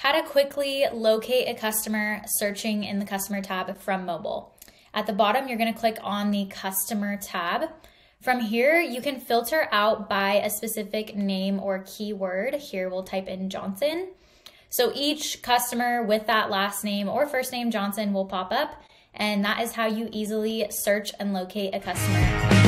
How to quickly locate a customer searching in the customer tab from mobile. At the bottom, you're gonna click on the customer tab. From here, you can filter out by a specific name or keyword. Here we'll type in Johnson. So each customer with that last name or first name Johnson will pop up, and that is how you easily search and locate a customer.